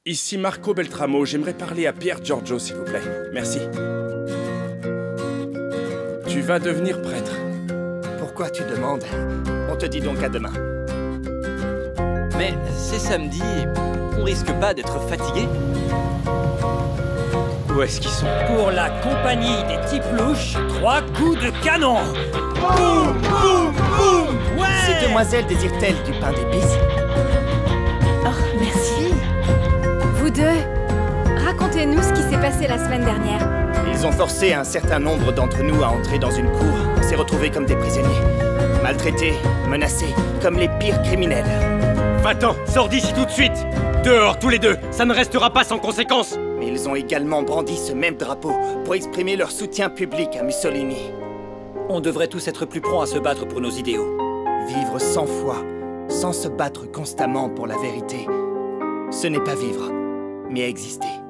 Ici Marco Beltramo, j'aimerais parler à Pierre Giorgio, s'il vous plaît. Merci. Tu vas devenir prêtre. Pourquoi tu demandes? On te dit donc à demain. Mais c'est samedi, on risque pas d'être fatigué? Où est-ce qu'ils sont? Pour la compagnie des types louches, 3 coups de canon. Boum, boum, boum. Ouais. Ces demoiselles désirent-elles du pain d'épices? Oh, merci. Vous deux, racontez-nous ce qui s'est passé la semaine dernière. Ils ont forcé un certain nombre d'entre nous à entrer dans une cour. On s'est retrouvés comme des prisonniers. Maltraités, menacés, comme les pires criminels. Va-t'en, sors d'ici tout de suite! Dehors, tous les deux! Ça ne restera pas sans conséquence! Mais ils ont également brandi ce même drapeau pour exprimer leur soutien public à Mussolini. On devrait tous être plus prompts à se battre pour nos idéaux. Vivre sans foi, sans se battre constamment pour la vérité, ce n'est pas vivre, mais exister.